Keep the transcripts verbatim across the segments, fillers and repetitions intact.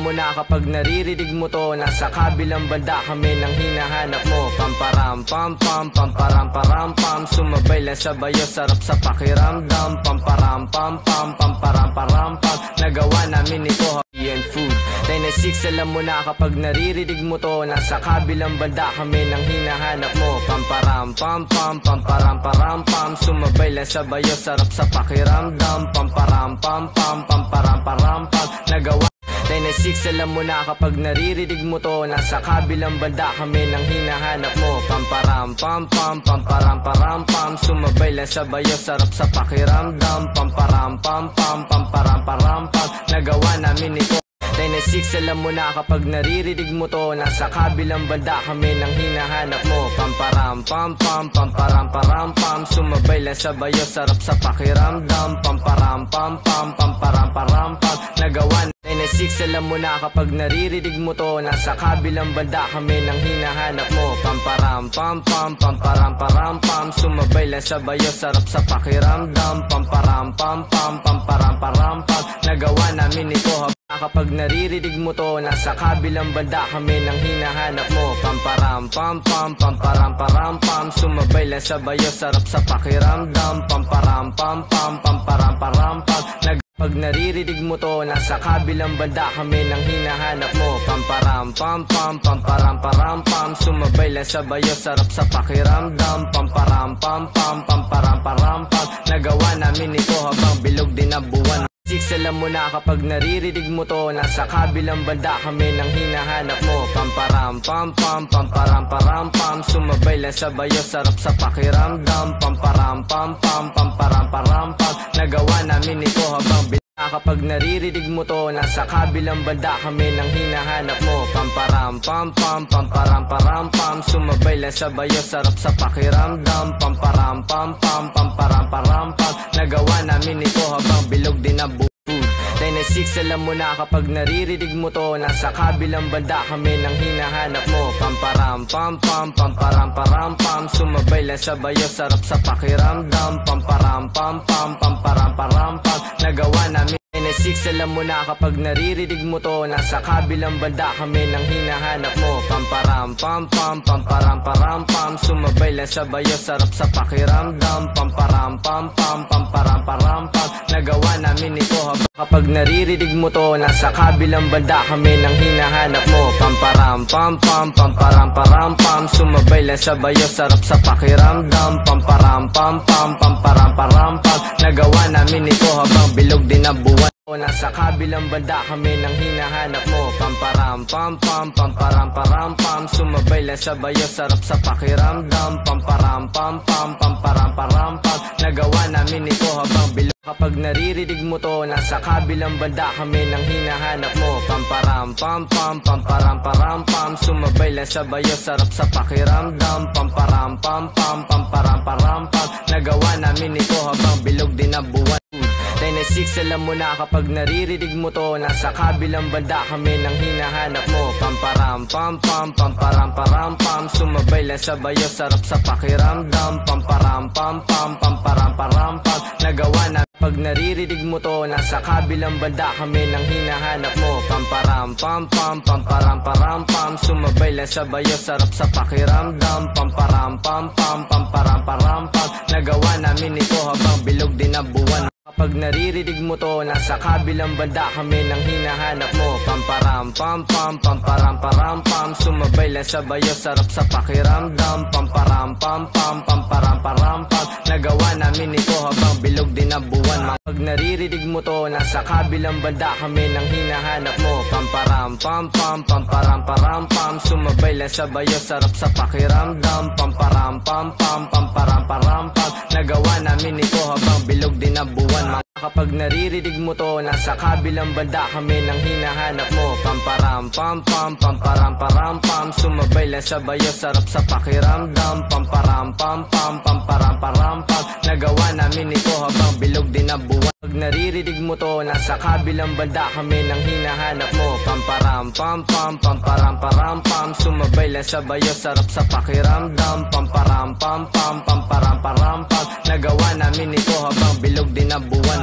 alam mo na kapag naririnig mo to, nasa kabilang banda kami nang hinahanap mo. Pamparam pam pam, pamparam param pam, sumabay lang sa bayo, sarap sa pakiramdam. Pamparam pam pam, pamparam param pam, nagawa namin ito, happy and food. ten six, alam mo na kapag naririnig mo to, nasa kabilang banda kami nang hinahanap mo. Pamparam pam pam, pamparam param pam, sumabay lang sa bayo, sarap sa pakiramdam. Pamparam pam pam, pamparam param pam, nagawa ten six, alam mo na kapag naririnig mo to, nasa kabilang banda kami nang hinahanap mo. Pamparam pam pam, pamparam param pam, sumabay lang sa bayo, sarap sa pakiramdam. Pamparam pam pam, pamparam param pam, nagawa namin ito. ten six, alam mo na kapag naririnig mo to, nasa kabilang banda kami nang hinahanap mo. Pamparam pam pam, pamparam param pam, sumabay lang sa bayo, sarap sa pakiramdam. Pamparam pam pam, pamparam param pam, nagawa ten six, alam mo na kapag naririnig mo to, nasa kabilang banda kami nang hinahanap mo. Pamparam pam pam, pamparam param pam, sumabay lang sa bayo, sarap sa pakiramdam. Pamparam pam pam, pamparam param pam, nagawa namin ito. Kapag naririnig mo to, nasa kabilang banda kami nang hinahanap mo. Pamparam pam pam, pamparam param pam, sumabay lang sa bayo, sarap sa pakiramdam. Pamparam pam pam, pamparam param pam, pag naririnig mo to, nasa kabilang banda kami nang hinahanap mo. Pamparam pam pam, pamparam param pam, sumabay lang sa bayo, sarap sa pakiramdam. Pamparam pam pam, pamparam param pam, nagawa namin ito habang bilog din ang buwan. six, alam mo na kapag naririnig mo to, nasa kabilang banda kami nang hinahanap mo. Pamparam pam pam, pamparam param pam, sumabay lang sa bayo, sarap sa pakiramdam. Pamparam pam pam, pamparam param pam, nagawa namin ito habang bilog. Kapag naririnig mo to, nasa kabilang banda kami nang hinahanap mo. Pamparam pam pam, pamparam param pam, sumabay lang sa bayo, sarap sa pakiramdam. Pamparam pam pam, pamparam param pam, nagawa namin ito habang bilog din ang buwan. ten six, alam mo na kapag naririnig mo to, nasa kabilang banda kami nang hinahanap mo. Pamparam pam pam, pamparam param pam, sumabay lang sa bayo, sarap sa pakiramdam. Pamparam pam pam, pamparam param pam, nagawa namin ten six, alam mo na kapag naririnig mo to, nasa kabilang banda kami nang hinahanap mo. Pamparam pam pam, pamparam param pam, sumabay lang sa bayo, sarap sa pakiramdam. Pamparam pam pam, pamparam param pam, nagawa namin ito habang kapag naririnig mo to, nasa kabilang banda kami nang hinahanap mo. Pamparam pam pam, pamparam param pam, sumabay lang sa bayo, sarap sa pakiramdam. Pamparam pam pam, pamparam param pam, nagawa namin ito habang bilog din ang buwan. Nasa kabilang banda kami nang hinahanap mo. Pamparam pam pam, pamparam param pam, sumabay lang sa bayo, sarap sa pakiramdam. Pamparam pam pam, pamparam param pam, nagawa namin ito habang bilog. Kapag naririnig mo to, nasa kabilang banda kami nang hinahanap mo. Pamparam pam pam, pamparam param pam, sumabay lang sa bayo, sarap sa pakiramdam. Pamparam pam pam, pamparam param pam, nagawa namin ito habang bilog din ang buwan. ten six, alam mo na kapag naririnig mo to, nasa kabilang banda kami nang hinahanap mo. Pamparam pam pam, pamparam param pam, sumabay lang sa bayo, sarap sa pakiramdam. Pamparam pam pam, pamparam param pam, nagawa na. Pag naririnig mo to, nasa kabilang banda kami nang hinahanap mo. Pamparam pam pam, pamparam param pam, sumabay lang sa bayo, sarap sa pakiramdam. Pamparam pam pam, pamparam param pam, nagawa namin ito habang bilog din ang buwan. Kapag naririnig mo to, nasa kabilang banda kami nang hinahanap mo. Pamparam pam pam, pamparam param pam, sumabay lang sa bayo, sarap sa pakiramdam. Pamparam pam pam, pamparam param pam, nagawa namin ito habang bilog din ang buwan. Kapag naririnig mo to, nasa kabilang banda kami nang hinahanap mo. Pamparam pam pam, pamparam param pam, sumabay lang sa bayo, sarap sa pakiramdam. Pamparam pam pam, pamparam param pam, nagawa namin ito habang bilog din ang buwan. Kapag naririnig mo to, nasa kabilang banda kami nang hinahanap mo. Pamparam pam pam, pamparam param pam, sumabay lang sa bayo, sarap sa pakiramdam. Pamparam pam pam, pamparam param pam, nagawa namin ito habang bilog din ang buwan. Pag naririnig mo to, nasa kabilang banda kami nang hinahanap mo. Pamparam pam pam, pamparam param pam, sumabay lang sa bayo, sarap sa pakiramdam. Pamparam pam pam, pamparam param pam, nagawa namin ito habang bilog din ang buwan. Mga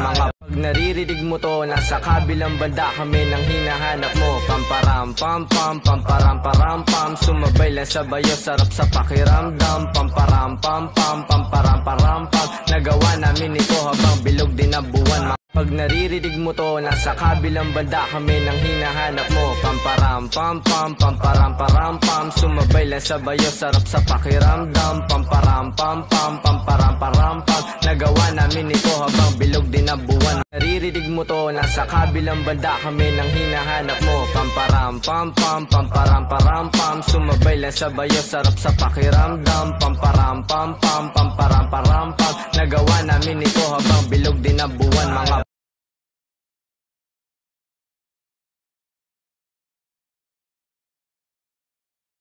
Naririnig mo to, nasa kabilang banda kami nang hinahanap mo. Pamparam pam pam, pamparam param pam, sumabay lang sa bayo, sarap sa pakiramdam. Pamparam pam pam, pamparam param pam, nagawa namin ito habang bilog din ang buwan. Pag naririnig mo to, nasa kabilang banda kami nang hinahanap mo. Pamparam pam pam, pamparam param pam, sumabay lang sa bayo, sarap sa pakiramdam. Pamparam pam pam, pamparam param pam, nagawa namin ito habang bilog din ang buwan. Naririnig mo to, nasa kabilang banda kami nang hinahanap mo. Pamparam pam pam, pamparam param pam, sumabay lang sa bayo, sarap sa pakiramdam. Pamparam pam pam, pamparam param pam, nagawa namin ito habang bilog din ang buwan. Mga